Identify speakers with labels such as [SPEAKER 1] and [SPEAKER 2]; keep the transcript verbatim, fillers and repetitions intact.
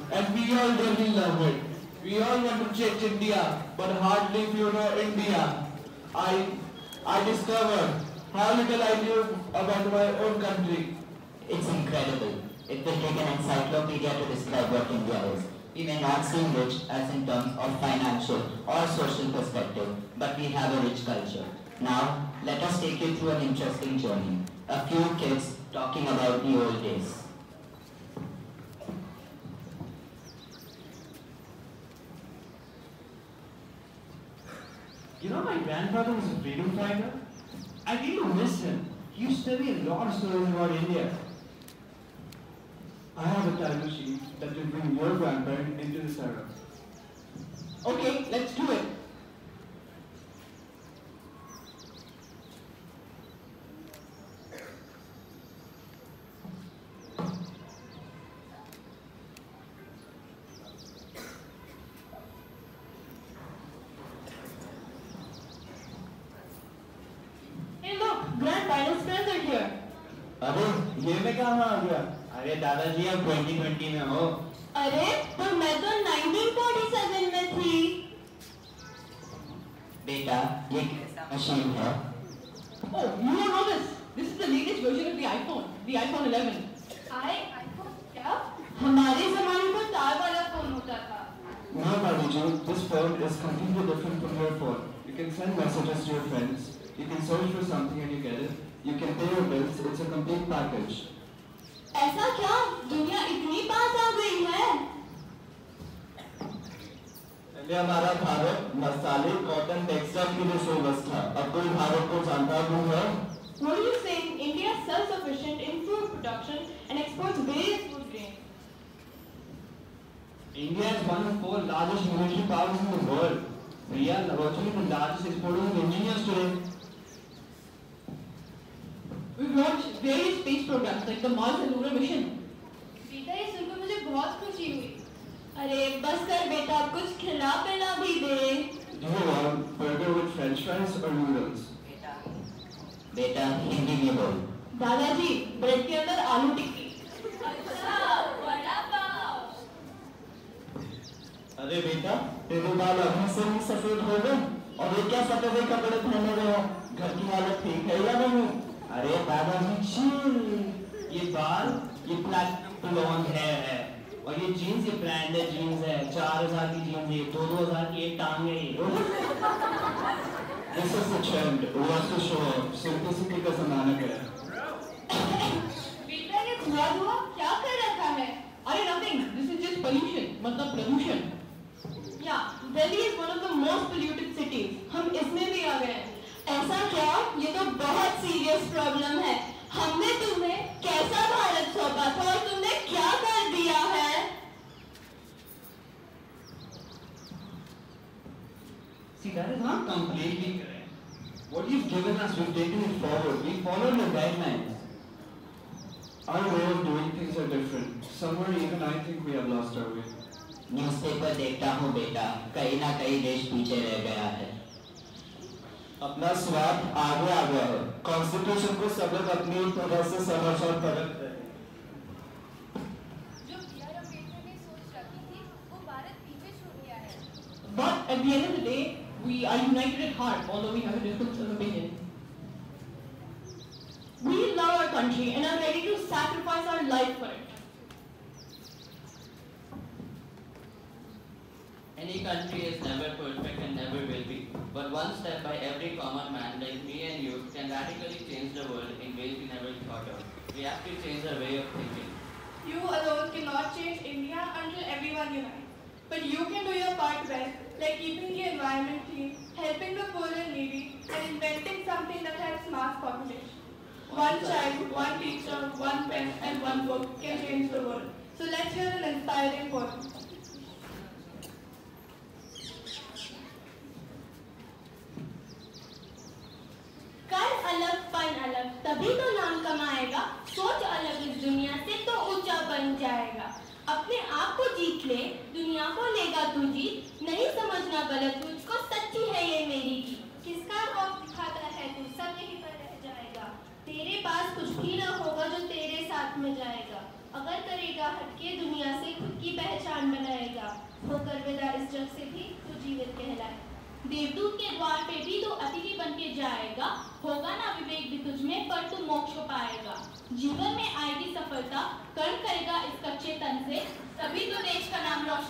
[SPEAKER 1] and we all really love it. We all want to change India, but hardly if you know India. I, I discovered how little I knew about my own country.
[SPEAKER 2] It's incredible. It will take an encyclopedia to describe what India is. We may not seem rich as in terms of financial or social perspective, but we have a rich culture. Now, let us take you through an interesting journey. A few kids talking about the old days.
[SPEAKER 1] You know, my grandfather was a freedom fighter. I really miss him. He used to tell me a lot of stories about India. I have a time machine that will bring your grandparent into this era. Okay, let's do it.
[SPEAKER 3] Hey look, grandparents' friends are here.
[SPEAKER 1] अरे ये मैं कहाँ आ गया? अरे दादाजी आप twenty twenty में हो।
[SPEAKER 3] अरे पर मैं तो nineteen forty-seven में थी।
[SPEAKER 2] बेटा, ये कैसा मशीन है?
[SPEAKER 3] Oh, you don't know this. This is the latest version of the iPhone, the iPhone eleven.
[SPEAKER 4] I iPhone क्या?
[SPEAKER 3] हमारे ज़माने में तार वाला फोन होता था।
[SPEAKER 1] No, Dadiji, this phone is completely different from your phone. You can send messages to your friends. You can search for something and you get it. You can pay your bills. It's a complete package.
[SPEAKER 3] ऐसा क्या? दुनिया इतनी पास आ गई है?
[SPEAKER 1] पहले हमारा भारत मसाले, cotton, textile के लिए फेमस था। अब कोई भारत को जानता भी है?
[SPEAKER 3] What are you saying? India is self-sufficient in food production and exports various food grains.
[SPEAKER 1] India is one of four largest military powers in the world. We are virtually the largest exporters of engineers today.
[SPEAKER 3] We've launched various space programs like the Mars and Lunar mission.
[SPEAKER 4] बेटा ये सुनकर मुझे बहुत खुशी हुई।
[SPEAKER 3] अरे बस कर बेटा, कुछ खिला पिला भी दे।
[SPEAKER 1] Do you want burger with French fries or noodles?
[SPEAKER 2] बेटा, बेटा हिंदी में बोल।
[SPEAKER 3] दादाजी, ब्रेड के अंदर आलू टिक्की।
[SPEAKER 4] अच्छा, वड़ा पाव।
[SPEAKER 1] अरे बेटा, तेरे बाल अभी से ही सफेद हो गए और ये क्या सफेद कपड़े पहने हुए हो? घर की हालत ठीक है या नहीं? अरे दादाजी chill, ये बाल ये प्लैटिनम ब्लॉन्ड हेयर है और ये जीन्स ये ब्रांडेड जीन्स है। चार हजार की जीन्स है, दो दो हजार की एक टांग है ये। This is the trend. Who wants to show off? Simplicity का जमाना है।
[SPEAKER 3] बेटा ये धुआं धुआं क्या कर रखा है? अरे nothing. This is just pollution, मतलब प्रदूषण। Yeah, Delhi is one of the most polluted cities. हम इसमें भी आ गए हैं। ऐसा क्या? ये तो बहुत सीरियस प्रॉब्लम है। हमने तुम्हें कैसा भारत सौंपा था और तुमने क्या कर दिया है?
[SPEAKER 1] See, that is not completely correct. What you've given us, we've taken it forward. We followed your guidelines. Our way of doing things are different. Somewhere even I think we have lost our way.
[SPEAKER 2] Newspaper देखता हूँ बेटा, कहीं ना कहीं देश पीछे रह गया है।
[SPEAKER 1] अपना स्वार्थ आगे आ गया है। कॉन्स्टिट्यूशन को सब लोग अपनी तरह से समझ और परख रहे हैं।
[SPEAKER 4] जो बी आर अम्बेडकर ने सोच रखी थी, वो भारत पीछे छूट गया है।
[SPEAKER 3] But at the end of the day, we are united at heart, although we have a difference of opinion. We love our country and are ready to sacrifice our life for it.
[SPEAKER 5] Any country is never perfect and never will be, but one step by every common man like me and you can radically change the world in ways we never thought of. We have to change our way of thinking.
[SPEAKER 4] You alone cannot change India until everyone unites. But you can do your part well, like keeping the environment clean, helping the poor and needy, and inventing something that helps mass population. One child, one teacher, one pen, and one book can change the world. So let's hear an inspiring poem.
[SPEAKER 3] कर अलग पन अलग तभी तो नाम कमाएगा, सोच अलग इस दुनिया से तो ऊंचा बन जाएगा। अपने आप को जीत ले, दुनिया को लेगा तू जीत, नहीं समझना गलत मुझको, सच्ची है ये मेरी जीत।
[SPEAKER 4] किसका खौफ दिखाता है तू, सब यहीं पर रह जाएगा।
[SPEAKER 3] तेरे पास कुछ भी ना होगा जो तेरे साथ में जाएगा।
[SPEAKER 4] अगर करेगा हटके दुनिया से खुद की पहचान अलविदा इस जग से भी तो जीवित कहलाए।
[SPEAKER 6] देवदूत के द्वार पे भी तो अतिथि बन के जाएगा, होगा ना विवेक भी तुझ में, पर तू मोक्ष पाएगा। जीवन में आएगी सफलता, कर्म करेगा इस कच्चे तन से, तभी तो देश का नाम रोशन